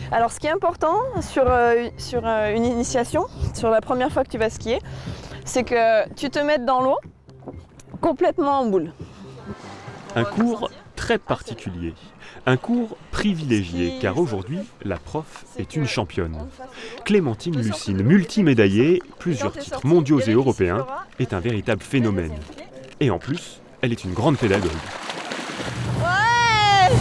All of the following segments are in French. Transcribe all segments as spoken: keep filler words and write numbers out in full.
Alors ce qui est important sur, euh, sur euh, une initiation, sur la première fois que tu vas skier, c'est que tu te mettes dans l'eau complètement en boule. Un cours très particulier, un cours privilégié, car aujourd'hui, la prof est une championne. Clémentine Lucine, multimédaillée, plusieurs titres mondiaux et européens, est un véritable phénomène. Et en plus, elle est une grande pédagogue. Ouais!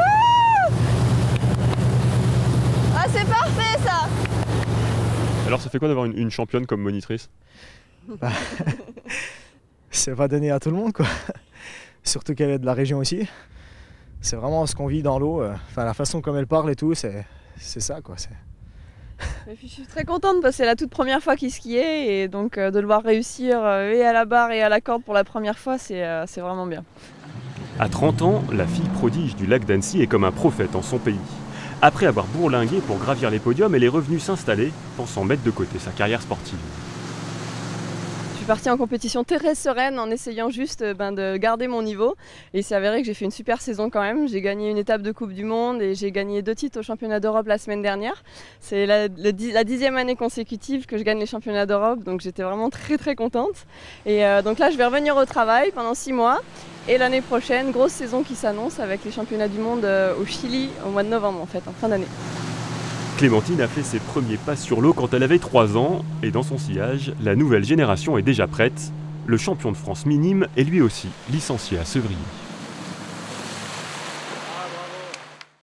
Ah, c'est parfait ça! Alors ça fait quoi d'avoir une, une championne comme monitrice? Bah, c'est pas donné à tout le monde, quoi. Surtout qu'elle est de la région aussi. C'est vraiment ce qu'on vit dans l'eau. Enfin, la façon comme elle parle et tout, c'est ça, quoi. Je suis très contente parce que c'est la toute première fois qu'il skiait et donc de le voir réussir et à la barre et à la corde pour la première fois, c'est vraiment bien. À trente ans, la fille prodige du lac d'Annecy est comme un prophète en son pays. Après avoir bourlingué pour gravir les podiums, elle est revenue s'installer, pensant mettre de côté sa carrière sportive. Je suis partie en compétition très sereine en essayant juste ben, de garder mon niveau. Et il s'est avéré que j'ai fait une super saison quand même. J'ai gagné une étape de Coupe du Monde et j'ai gagné deux titres au championnat d'Europe la semaine dernière. C'est la, la dixième année consécutive que je gagne les championnats d'Europe, donc j'étais vraiment très très contente. Et euh, donc là je vais revenir au travail pendant six mois. Et l'année prochaine, grosse saison qui s'annonce avec les championnats du monde au Chili au mois de novembre en fait, en fin d'année. Clémentine a fait ses premiers pas sur l'eau quand elle avait trois ans, et dans son sillage, la nouvelle génération est déjà prête. Le champion de France minime est lui aussi licencié à Sevrier.